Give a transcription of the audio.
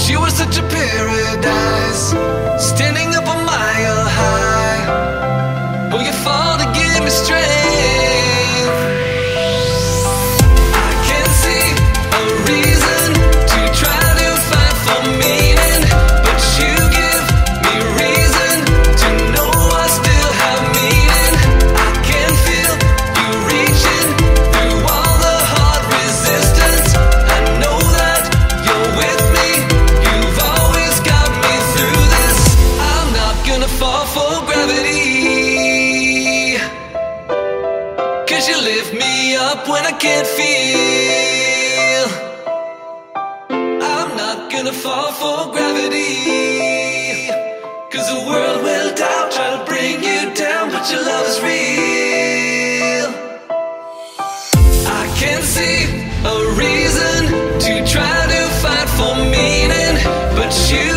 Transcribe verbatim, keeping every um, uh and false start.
you were such a paradise, standing up a mile high. Oh, you fall to give me strength. I can't see a reason to try to fight for meaning, but you give me reason to know I still have meaning. I can feel you reaching through all the hard resistance. I know that you're with me. You've always got me through this. I'm not gonna fall for gravity, 'cause you lift me up when I can't feel. I'm not gonna fall for gravity, 'cause the world will doubt, try to bring you down, but your love is real. I can't see a reason to try to fight for meaning, but you